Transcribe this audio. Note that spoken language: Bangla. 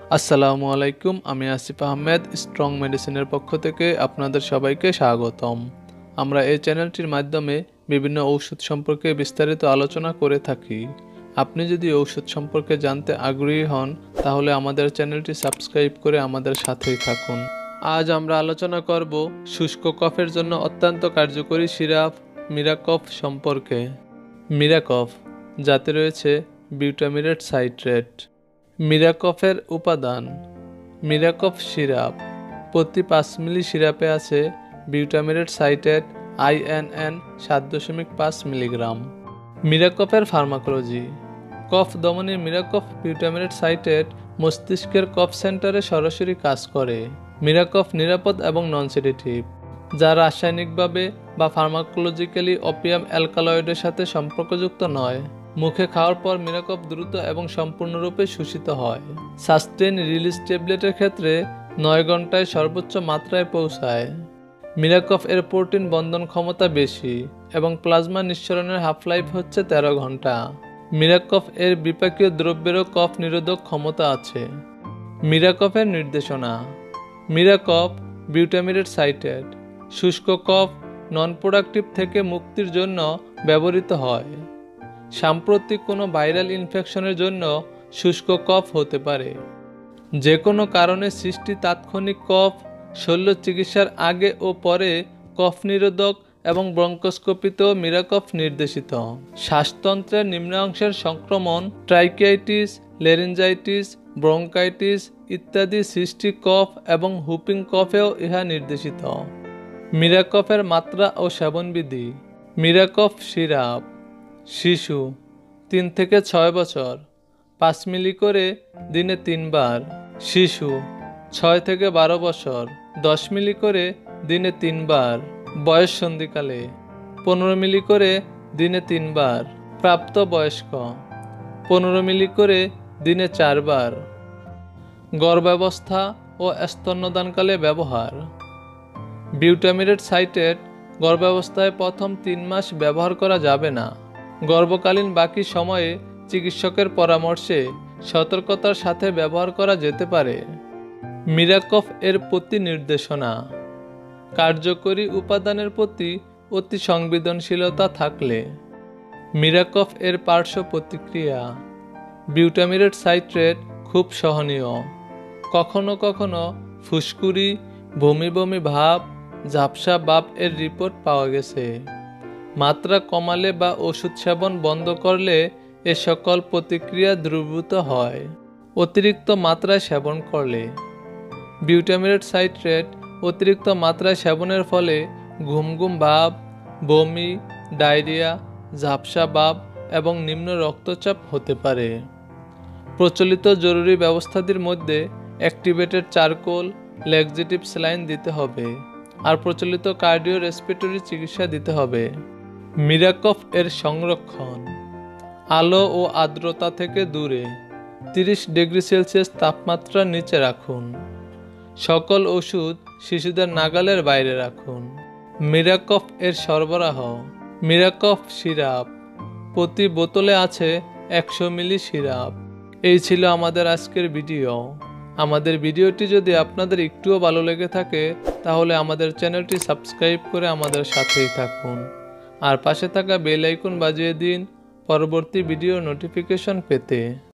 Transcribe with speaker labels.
Speaker 1: আসসালামু আলাইকুম, আমি আসিফ আহমেদ স্ট্রং মেডিসিনের পক্ষ থেকে আপনাদের সবাইকে স্বাগতম। আমরা এই চ্যানেলটির মাধ্যমে বিভিন্ন ঔষধ সম্পর্কে বিস্তারিত আলোচনা করে থাকি। আপনি যদি ঔষধ সম্পর্কে জানতে আগ্রহী হন তাহলে আমাদের চ্যানেলটি সাবস্ক্রাইব করে আমাদের সাথেই থাকুন। আজ আমরা আলোচনা করব শুষ্ক কফের জন্য অত্যন্ত কার্যকরী সিরাপ মিরাকফ সম্পর্কে। মিরাকফ যাতে রয়েছে বিউটামিরেট সাইট্রেট। মিরাকফের উপাদান। মিরাকফ সিরাপ প্রতি 5 মিলি সিরাপে আছে বিউটামিরেট সাইট্রেট INN 7.5 মিলিগ্রাম। মিরাকফের ফার্মাকোলজি। কফ দমনে মিরাকফ বিউটামিরেট সাইট্রেট মস্তিষ্কের কফ সেন্টারে সরাসরি কাজ করে। মিরাকফ নিরাপদ এবং নন সেডেটিভ, যা রাসায়নিকভাবে বা ফার্মাকোলজিক্যালি অপিয়াম অ্যালকালয়েডের সাথে সম্পর্কযুক্ত নয়। মুখে খাওয়ার পর মিরাকফ দ্রুত এবং সম্পূর্ণরূপে শোষিত হয়। সাস্টেন রিলিজ ট্যাবলেটের ক্ষেত্রে 9 ঘন্টায় সর্বোচ্চ মাত্রায় পৌঁছায়। মিরাকফ এর প্রোটিন বন্ধন ক্ষমতা বেশি এবং প্লাজমা নিঃসরণের হাফ লাইফ হচ্ছে 13 ঘন্টা। মিরাকফ এর বিপাকীয় দ্রব্যেরও কফ নিরোধক ক্ষমতা আছে। মিরাকফের নির্দেশনা। মিরাকফ বিউটামিরেট সাইট্রেট শুষ্ক কফ নন প্রোডাক্টিভ থেকে মুক্তির জন্য ব্যবহৃত হয়। সাম্প্রতিক কোনো ভাইরাল ইনফেকশনের জন্য শুষ্ক কফ হতে পারে। যে কোনো কারণে সৃষ্টি তাৎক্ষণিক কফ, শল্য চিকিৎসার আগে ও পরে কফ নিরোধক এবং ব্রঙ্কোস্কোপিতেও মিরাকফ নির্দেশিত। শ্বাসতন্ত্রের নিম্নাংশের সংক্রমণ, ট্রাইকিয়াইটিস, লেরিঞ্জাইটিস, ব্রঙ্কাইটিস ইত্যাদি সৃষ্টি কফ এবং হুপিং কফেও ইহা নির্দেশিত। মিরাকফের মাত্রা ও সেবনবিধি। মিরাকফ সিরাপ শিশু 3 থেকে 6 বছর 5 মিলি করে দিনে 3 বার। শিশু 6 থেকে 12 বছর 10 মিলি করে দিনে 3 বার। বয়স সন্ধিকালে 15 মিলি করে দিনে 3 বার। প্রাপ্ত বয়স্ক 15 মিলি করে দিনে 4 বার। গর্ভাবস্থা ও স্তন্যদানকালে ব্যবহার। বিউটামিরেট সাইট্রেট গর্ভাবস্থায় প্রথম 3 মাস ব্যবহার করা যাবে না। গর্ভকালীন বাকি সময়ে চিকিৎসকের পরামর্শে সতর্কতার সাথে ব্যবহার করা যেতে পারে। মিরাকফ এর প্রতি নির্দেশনা। কার্যকরী উপাদানের প্রতি অতি সংবেদনশীলতা থাকলে। মিরাকফ এর পার্শ্ব প্রতিক্রিয়া। বিউটামিরেট সাইট্রেট খুব সহনীয়। কখনো কখনো ফুসকুড়ি, বমি বমি ভাব, ঝাপসা ভাব এর রিপোর্ট পাওয়া গেছে। মাত্রা কমালে বা ওষুধ সেবন বন্ধ করলে এ সকল প্রতিক্রিয়া দ্রুত হয়। অতিরিক্ত মাত্রায় সেবন করলে। বিউটামিরেট সাইট্রেট অতিরিক্ত মাত্রায় সেবনের ফলে ঘুম ঘুম ভাব, বমি, ডায়রিয়া, ঝাপসা ভাব এবং নিম্ন রক্তচাপ হতে পারে। প্রচলিত জরুরি ব্যবস্থাটির মধ্যে অ্যাক্টিভেটেড চারকোল, ল্যাক্সেটিভ স্যালাইন দিতে হবে আর প্রচলিত কার্ডিও রেসপিরেটরি চিকিৎসা দিতে হবে। মিরাকফ এর সংরক্ষণ। আলো ও আর্দ্রতা থেকে দূরে 30 ডিগ্রি সেলসিয়াস তাপমাত্রার নিচে রাখুন। সকল ওষুধ শিশুদের নাগালের বাইরে রাখুন। মিরাকফ এর সরবরাহ। মিরাকফ সিরাপ প্রতি বোতলে আছে 100 মিলি সিরাপ। এই ছিল আমাদের আজকের ভিডিও। আমাদের ভিডিওটি যদি আপনাদের একটুও ভালো লেগে থাকে তাহলে আমাদের চ্যানেলটি সাবস্ক্রাইব করে আমাদের সাথেই থাকুন আর পাশে থাকা বেল আইকন বাজিয়ে দিন পরবর্তী ভিডিও নোটিফিকেশন পেতে।